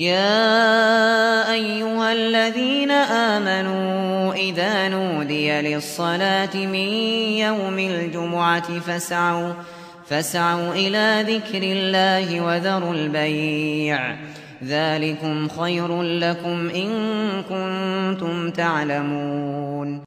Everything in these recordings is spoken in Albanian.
يا أيها الذين آمنوا إذا نودي للصلاة من يوم الجمعة فاسعوا إلى ذكر الله وذروا البيع ذلكم خير لكم إن كنتم تعلمون.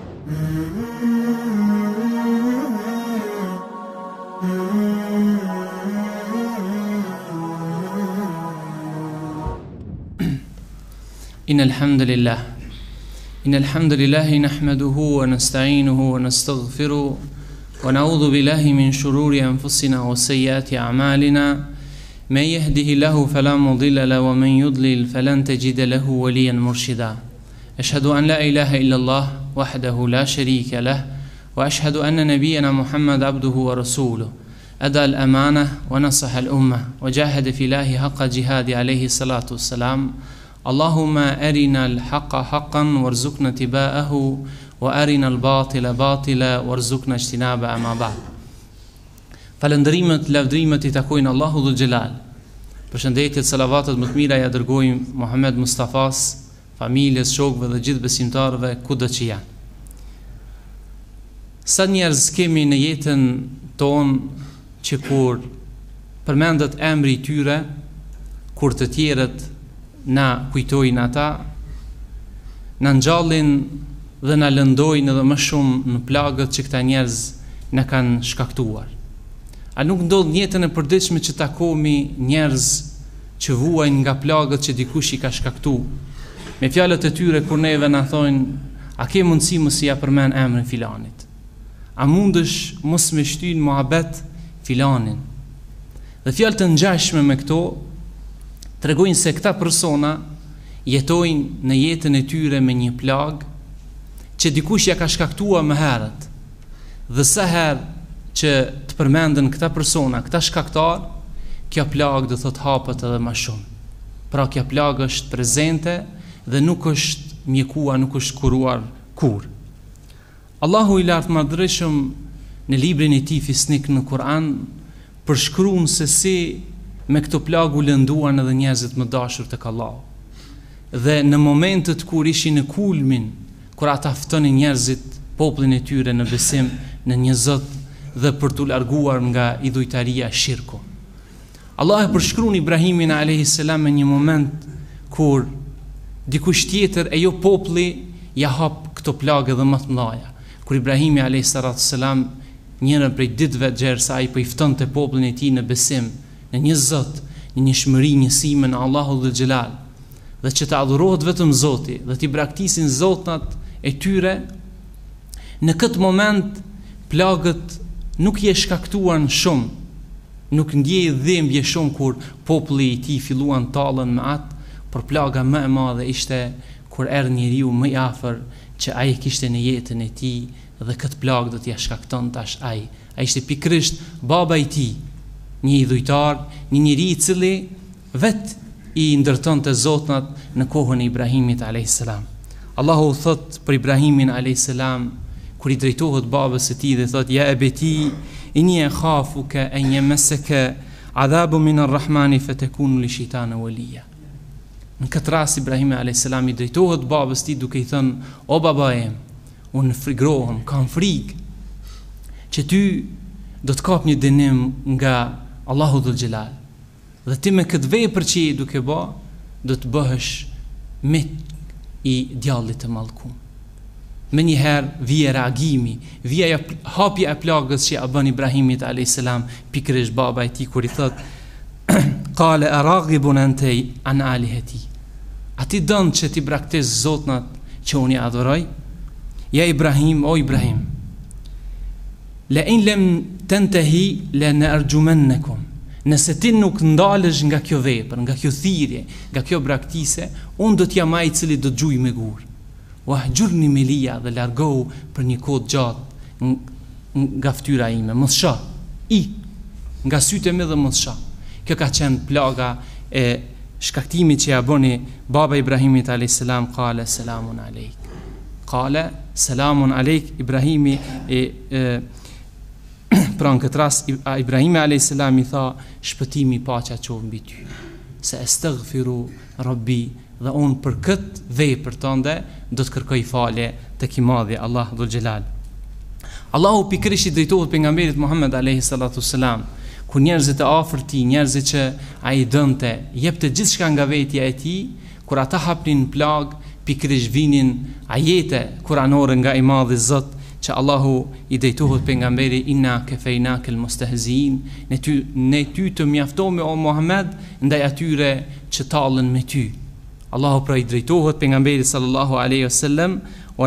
إن الحمد لله نحمده ونستعينه ونستغفره ونعوذ بالله من شرور أنفسنا وسيئات أعمالنا من يهده الله فلا مضل له ومن يضلل فلن تجد له وليا مرشدا. أشهد أن لا إله إلا الله وحده لا شريك له وأشهد أن نبينا محمد عبده ورسوله أدى الأمانة ونصح الأمة وجاهد في الله حق جهاد عليه الصلاة والسلام. اللهم أرنا الحق حقا وارزقنا اتباعه وأرنا الباطل باطلا وارزقنا اجتنابه. أما بعد. Falëndrimet, lavdrimet I takojnë Allahu Dhul Gjelal. Përshëndetjet, salavatet më të mira ja dërgojmë Muhammed Mustafas, familjes, shokëve dhe gjithë besimtarëve kudo që janë. Sa njerëz kemi në jetën tonë që kur përmendet emri I tyre, kur të tjerët na kujtojnë ata, na ngjallin dhe na lëndojnë edhe më shumë në plagët që këta njerëz na kanë shkaktuar. A nuk ndodh në jetën e përditshme që takomi njerëz që vuajnë nga plagët që dikush I ka shkaktuar? Me fjalët e tyre kur neve na thonë, a ke mundësi mos I ja përmend emrin filanit? A mundesh mos me shtyn muhabet filanin? Dhe fjalët e ngjashme me këto tregojnë se këta persona jetojnë në jetën e tyre me një plag që dikush ja ka shkaktuar më herët. Dhe sa herë që të përmenden këta persona, këta shkaktar, kjo plag do thot hapet edhe më shumë. Pra kjo plag është prezente dhe nuk është mjekuar, nuk është kuruar kur. Allahu I lartë madhërisëm në librin e tij Fisnik në Kur'an përshkruan se si me këto plagu lënduan edhe njerëzit më dashur tek Allahu. Dhe në momentet kur ishin në kulmin, kur ata ftonin njerëzit, popullin e tyre në besim në një Zot dhe për t'u larguar nga idhujtaria shirku. Allah e përshkruan Ibrahimin a.s. në një moment kur dikush tjetër e jo populli ja hap këto plagë dhe më të mëdha. Kur Ibrahimi a.s. njërën prej ditëve gjersa ai po I ftonte popullin e tij në besim në një Zot, në një shmëri, njësime në Allahu Dhul Gjelal, dhe që të adhurohet vetëm Zoti dhe t'i braktisin zotnat e tyre, në këtë moment plagët nuk je shkaktuan shumë, nuk ndjej dhimbje shumë kur populli I tij filluan tallën me atë, por plaga më e madhe ishte kur erdhi njeriu më I afër që ai kishte në jetën e tij dhe këtë plagë do t'ia shkakton tash ai. Ai ishte pikërisht baba I tij, një idhujtar, një njeri I cili vet I ndërtonte zotnat në kohën e Ibrahimit a.s. Allahu thot për Ibrahimin a.s. kur I drejtohet babës së tij dhe thot, ja ebeti, inni akhafuka an yamassaka adhabu min ar-rahmani fatakunu li shaytana waliya. Në këtë rast Ibrahimi a.s. I drejtohet babës tij duke I thënë, o baba em, unë frigrohem, kam frikë që ty do të kap një dënim nga Allahu Dhul Gjelal. Dhe ti me këtë vepër që I duke bë, do të bëhesh mik I djallit të mallkum. Me njëherë vije reagimi, vije hapja e plagës që a bën Ibrahimit a.s. pikërisht baba I tij kur I thot, qale araghibun anta an alihati. A ti don që ti braktis zotnat që unë I adhuroj? Ja Ibrahim, o Ibrahim, la in lem tantahi la narjumannakum. Nëse ti nuk ndalesh nga kjo vepër, nga kjo thirrje, nga kjo braktise, unë do t'jam ai I cili do të gjuj me gur. Wahjurni meliya, dhe largohu për një kohë gjatë nga fytyra ime, mos shoh. Nga sytë e mi dhe mos shoh. Kjo ka qenë plaga e shkaktimit që ja bëni baba Ibrahimit a.s. Qale selamun alejk. Qale selamun alejk. Ibrahimi pra në këtë rast Ibrahimi a.s. I tha, shpëtimi paqja qoftë mbi ty. se astaghfiru rabbi, dhe unë për këtë vepër tënde do të kërkoj falje tek i madhi Allah dhul xhelal. Allahu pikërisht i drejtohet pejgamberit Muhammed alayhi salatu wassalam, ku njerëzit e afërt tij, njerëzit që ai dënte, jepte gjithçka nga vetja e tij, kur ata hapnin plag, pikërisht vinin ajete kuranore nga i madhi Zot, që Allahu i drejtohet pejgamberi, inna kefejnake almustahziin, ne ty të mjaftohemi o Muhammed ndaj atyre që tallen me ty. Allahu pra i drejtohet pejgamberit sallallahu alaihi wasallam, wa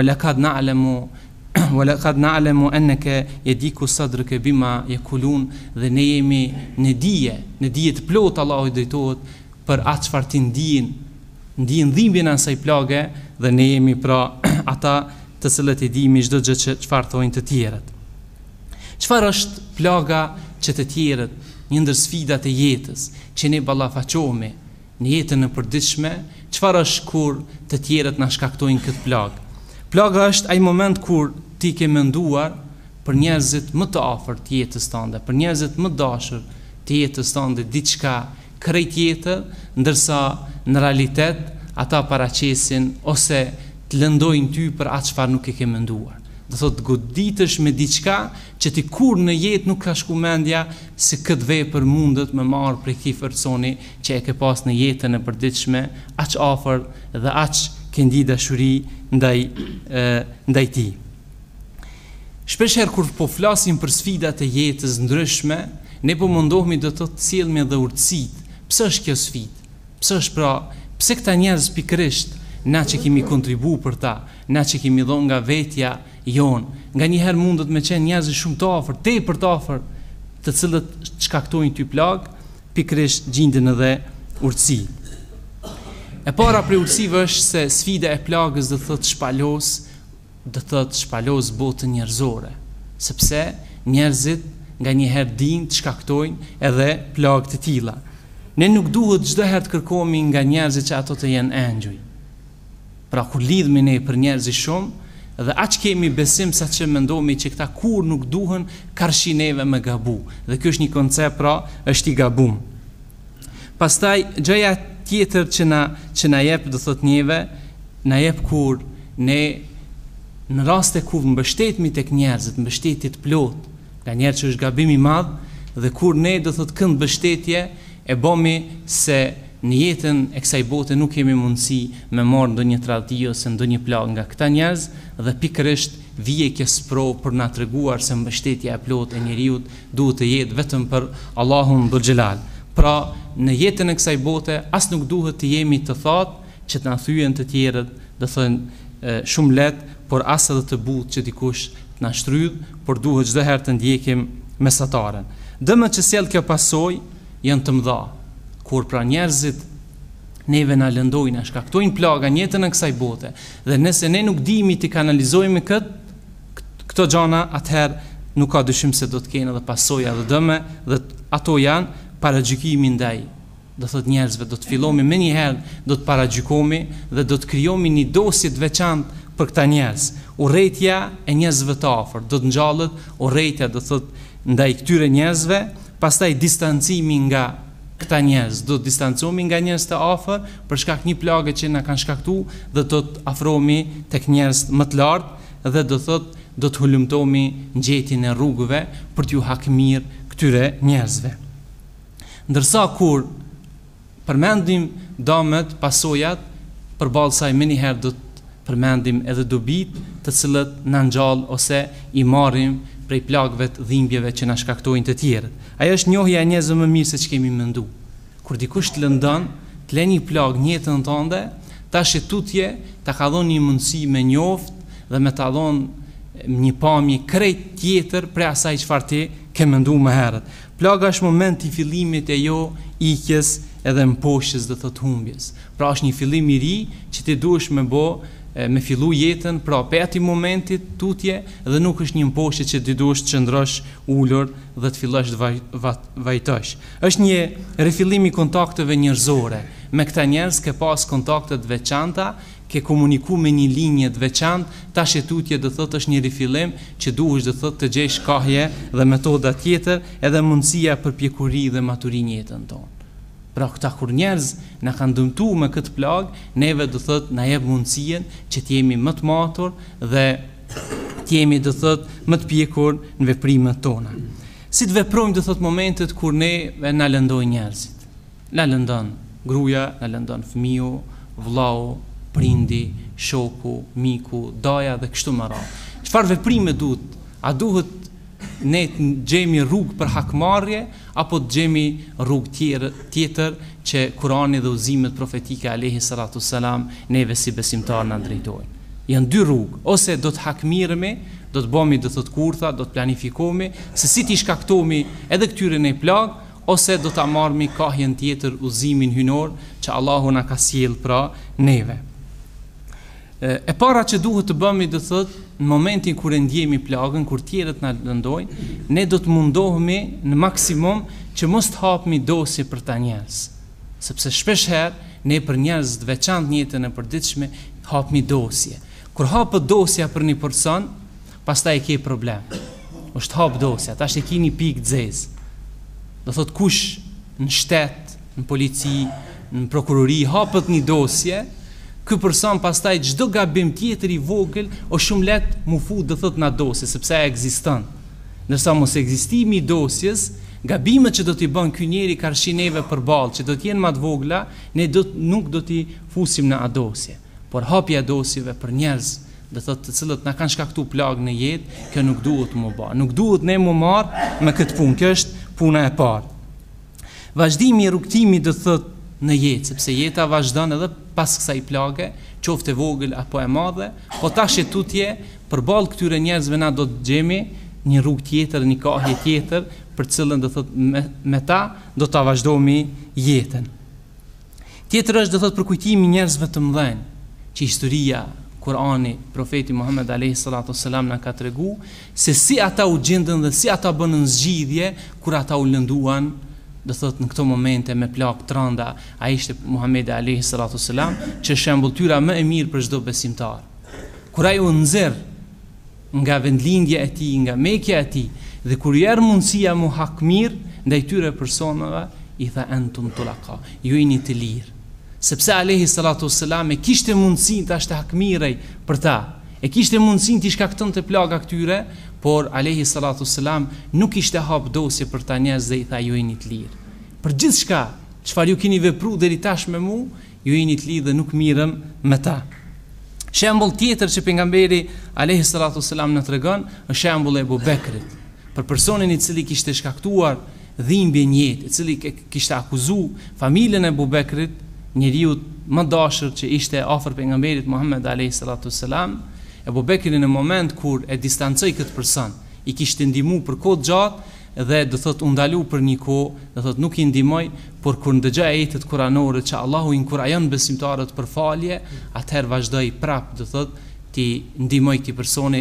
laqad na'lamu annaka yadiku sadruka bima yakulun, dhe ne jemi në dije të plot. Allahu i drejtohet për atë çfarë ti ndjen dhimbjen e asaj plage, dhe ne jemi pra ata të cilët e dimi çdo gjë që çfarë thonë të tjerët. Çfarë është plaga që të tjerët, një ndër sfidat e jetës që ne ballafaqohemi në jetën e përditshme, çfarë është kur të tjerët na shkaktojnë këtë plagë? Plaga është ai moment kur ti ke menduar për njerëzit më të afërt të jetës tënde, për njerëzit më dashur të jetës tënde diçka krejt tjetër, ndërsa në realitet ata paraqesin ose të lëndojnë ty për atë çfarë nuk e ke menduar. Do thotë goditesh me diçka që ti kur në jetë nuk ka shku mendja se këtë vepër mundet me marrë prej këtij personi që e ke pas në jetën e përditshme, aq afër dhe aq ke ndi dashuri ndaj tij. Shpeshherë kur po flasim për sfidat e jetës ndryshme, ne po mundohemi do të sjellmi edhe urtësitë. Pse është kjo sfidë? Pse këta njerëz pikërisht, na që kemi kontribu për ta, na që kemi dhënë nga vetja jonë, nga njëherë mundet me qenë njerëz shumë të afër, tepër të afër, të cilët shkaktojnë ty plagë, pikërisht gjindin edhe urtësi. E para prej urtësive është se sfida e plagës do thotë shpalos botën njerëzore, sepse njerëzit nga njëherë dinë të shkaktojnë edhe plagë të tilla. Ne nuk duhet çdo herë të kërkohemi nga njerëzit që ato të jenë angjuj. Pra kur lidhemi ne për njerëz shumë, dhe aq kemi besim sa që mendohemi që këta kur nuk duhen karshineve me gabu. Dhe kjo është një koncept, pra është i gabum. Pastaj gjëja tjetër që na jep do thot njeve, na jep kur ne në raste kur mbështetemi tek njerëzit, mbështetjet plot, nga njerëz që është gabim i madh, dhe kur ne do thot kënd mbështetje e bëmi se në jetën e kësaj bote nuk kemi mundësi me marrë ndonjë tradhti ose ndonjë plagë nga këta njerëz, dhe pikërisht vije kjo sprovë për na treguar se mbështetja e plotë e njeriu duhet të jetë vetëm për Allahun dhul xhelal. Pra në jetën e kësaj bote as nuk duhet të jemi të thatë që të na thyen të tjerët, do thonë shumë lehtë, por as edhe të butë që dikush të na shtrydh, por duhet çdo herë të ndjekim mesataren. Dëmet që sjell kjo pasojë janë të mëdha. Kur pra njerëzit neve na lëndojnë, na shkaktojnë plaga në jetën e kësaj bote, dhe nëse ne nuk dimi të kanalizojmë këto gjana, atëherë nuk ka dyshim se do të kenë edhe pasoja dhe dëme, dhe ato janë paragjykimi ndaj. Do thot njerëzve, do të fillomi me njëherë, do të paragjykomi dhe do të krijomi një dosje të veçantë për këta njerëz. Urrejtja e njerëzve të afër do të ngjallet, urrejtja do thot ndaj këtyre njerëzve, pastaj distancimi nga këta njerëz, do të distancohemi nga njerëz të afër për shkak një plagë që na kanë shkaktuar, dhe do të afrohemi tek njerëz më të lartë, dhe do të hulumtohemi në gjetjen e rrugëve për t'ju hakmir këtyre njerëzve. Ndërsa kur përmendim dëmet, pasojat, përballë saj më njëherë do të përmendim edhe dobit të cilët na ngjall ose i marrim prej plagëve të dhimbjeve që na shkaktojnë të tjerët. Ajo është njohja e njerëzve më mirë se ç'kemi menduar. Kur dikush të lëndon, të lënë një plagë në jetën tënde, tash e tutje ta ka dhënë një mundësi me njoft dhe me ta dhënë një pamje krejt tjetër për asaj çfarë ti ke menduar më herët. Plaga është momenti i fillimit e jo ikjes edhe mposhjes, do thot humbjes. Pra është një fillim i ri që ti duhesh me fillu jetën, pra pe ati momentit tutje, dhe nuk është një mposhje që ti duhesh të qëndrosh ulur dhe të fillosh të vajtosh. Është një rifillim i kontakteve njerëzore. Me këta njerëz ke pas kontakte të veçanta, ke komuniku me një linje të veçantë, tash e tutje do thotë është një rifillim që duhesh do thotë të gjesh kahje dhe metoda tjetër, edhe mundësia për pjekuri dhe maturi në jetën tonë. Pra këta kur njerëz na kanë dëmtu me këtë plag, neve do thot na jep mundësinë që të jemi më të matur dhe të jemi do thot më të pjekur në veprimet tona. Si të veprojmë do thot momentet kur ne na lëndojnë njerëzit. Na lëndon gruaja, na lëndon fëmiu, vllau, prindi, shoku, miku, daja dhe kështu me radhë. Çfarë veprime duhet? A duhet ne të gjejmë rrugë për hakmarrje apo të gjejmë rrugë tjetër që Kurani dhe udhëzimet profetike alayhi salatu selam neve si besimtarë na drejtojnë. Janë dy rrugë, ose do të hakmiremi, do të bëmi do të kurtha, do të planifikohemi se si ti shkaktohemi edhe këtyre në plag, ose do ta marrmi kahjen tjetër, udhëzimin hynor që Allahu na ka sjell pra neve. E para që duhet të bëmi do thot në momentin kur e ndjemi plagën, kur tjerët na lëndojnë, ne do të mundohemi në maksimum që mos të hapmi dosje për ta njerëz. Sepse shpesh herë ne për njerëz të veçantë në jetën e përditshme hapmi dosje. Kur hapet dosja për një person, pastaj ke problem. Është hap dosja, tash e keni pikë zez. Do thot kush në shtet, në polici, në prokurori hapet një dosje, ky person pastaj çdo gabim tjetër i vogël o shumë lehtë mu fut do thot na dosje sepse ai ekziston. Ndërsa mos ekzistimi i dosjes, gabimet që do t'i bën ky njeri karshi neve përballë, që do të jenë më të vogla, ne nuk do t'i fusim në dosje. Por hapja e dosjeve për njerëz, do thot të cilët na kanë shkaktuar plagë në jetë, kjo nuk duhet të mu bë. Nuk duhet ne mu marr me këtë punë. Kjo është puna e parë. Vazhdimi i rrugtimit do thot në jetë, sepse jeta vazhdon edhe pas kësaj plage, qoftë e vogël apo e madhe, po tash e tutje përballë këtyre njerëzve na do të gjemi një rrugë tjetër, një kahje tjetër, për cilën do thot me ta do ta vazhdojmë jetën. Tjetër është do thot përkujtimi njerëzve të mëdhenj, që historia, Kurani, profeti Muhammed alayhi salatu selam na ka tregu se si ata u gjendën dhe si ata bënën zgjidhje kur ata u lënduan do thot në këto momente me plagë të rënda. Ai ishte Muhamedi alayhi salatu selam, që shembulltyra më e mirë për çdo besimtar. Kur ai u nxjerr nga vendlindja e tij, nga Mekja e tij, dhe kur i erë mundësia mu hakmir ndaj tyre personave, i tha entum tulaka, ju jeni të lirë. Sepse alayhi salatu selam e kishte mundësinë tash të hakmirej për ta. E kishte mundësinë të shkaktonte plaga këtyre, por alayhi salatu selam nuk ishte hap dosje për ta njerëz dhe i tha ju jeni të lirë. Për gjithçka çfarë ju keni vepruar deri tash me mua, ju jeni të lirë dhe nuk mirëm me ta. Shembull tjetër që pejgamberi alayhi salatu selam na tregon është shembulli e Abu Bekrit, për personin i cili kishte shkaktuar dhimbje në jetë, i cili kishte akuzuar familjen e Abu Bekrit, njeriu më dashur që ishte afër pejgamberit Muhammed alayhi salatu selam. Abu Bekri në moment kur e distancoi këtë person, i kishte ndihmuar për kohë gjatë dhe do thot u ndalu për një kohë, do thot nuk i ndihmoi, por kur ndëgjoi ajetet kuranore që Allahu i inkurajon besimtarët për falje, atëherë vazhdoi prap, do thot ti ndihmoi këtij personi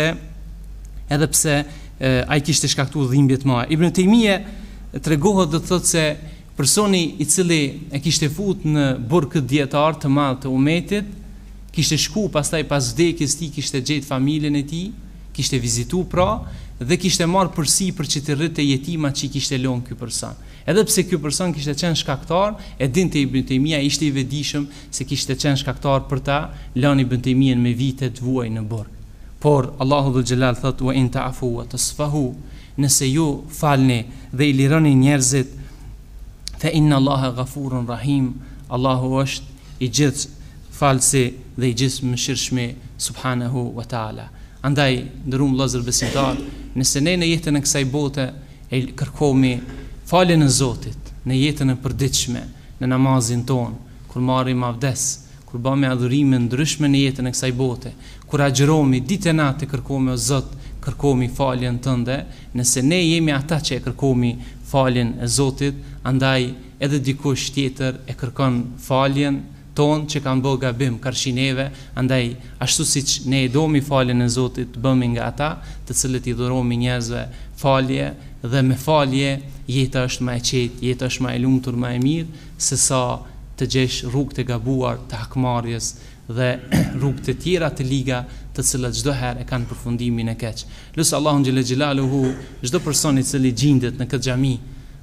edhe pse ai kishte shkaktuar dhimbje të mëdha. Ibn Taymije tregohet do thot se personi i cili e kishte fut në burg këtë dietar të madh të umetit, kishte shku pastaj pas vdekjes tij, kishte gjetë familjen e tij, kishte vizitu pra dhe kishte marrë përsi për që të rritë jetimat që i kishte lënë ky person. Edhe pse ky person kishte qenë shkaktar, e dinte Ibn Taymija, ishte i vetëdijshëm se kishte qenë shkaktar për ta lënë Ibn Taymijen me vite të vuaj në burg. Por Allahu dhul Jalal thot wa in ta'fu wa tasfahu, nëse ju falni dhe i lironi njerëzit, fa inna Allaha ghafurun rahim, Allahu është i gjithë falsi dhe i gjithë mëshirshëm subhanahu wa taala. Andaj ndërum vëllezër besimtar, nëse ne në jetën e kësaj bote e kërkomi faljen e Zotit, në jetën e përditshme, në namazin ton, kur marrim abdes, kur bëjmë adhurime ndryshme në jetën e kësaj bote, kur agjëromi ditë e natë kërkomi o Zot, kërkomi faljen tënde, nëse ne jemi ata që e kërkomi faljen e Zotit, andaj edhe dikush tjetër e kërkon faljen ton që kanë bërë gabim karshineve, andaj ashtu siç ne e domi faljen e Zotit, bëmi nga ata të cilët i dhuromi njerëzve falje, dhe me falje jeta është më e qetë, jeta është më e lumtur, më e mirë, se sa të gjesh rrugë të gabuar të hakmarrjes dhe rrugë të tjera të liga të cilat çdo herë e kanë përfundimin e keq. Lut Allahun xhel xhelaluhu çdo person i cili gjendet në këtë xhami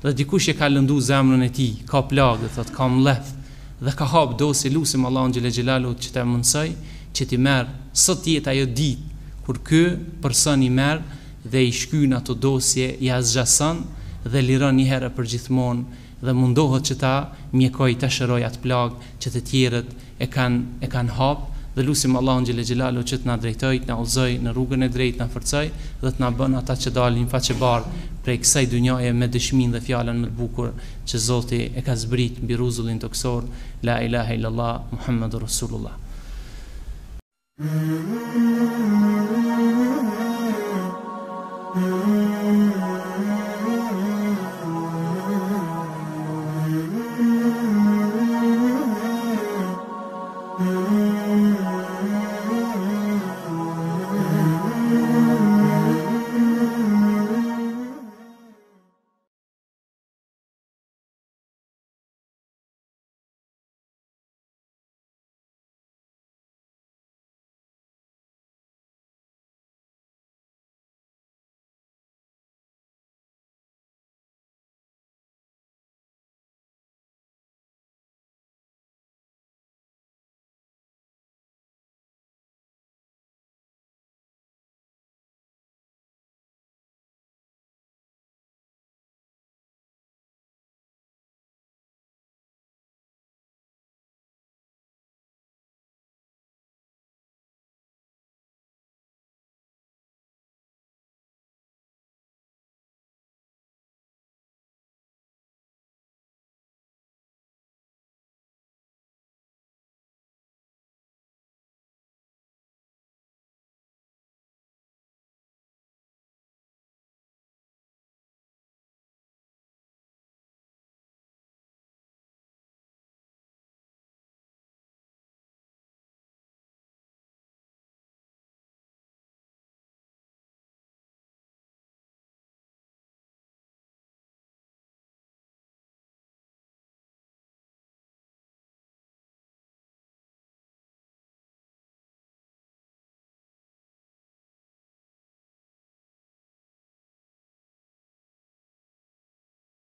dhe dikush e ka lëndu zemrën e tij, ka plagë, thot kam lef dhe ka hap dosi, lusim Allahun xhel xhelalu që të mundsoj që ti merr sot jetë ajo ditë kur ky person i merr dhe i shkyn ato dosje, i azgjason dhe liron një herë për gjithmonë dhe mundohet që ta mjekoj të shëroj atë plagë që të tjerët e kanë hap dhe lusim Allahun xhel xhelalu që të na drejtoj, të na udhëzoj në rrugën e drejtë, na forcoj dhe të na bën ata që dalin faqebar prej kësaj dunjaje me dëshminë dhe fjalën më të bukur që Zoti e ka zbrit mbi rrezullin toksor, la ilaha illallah Muhammadur Rasulullah.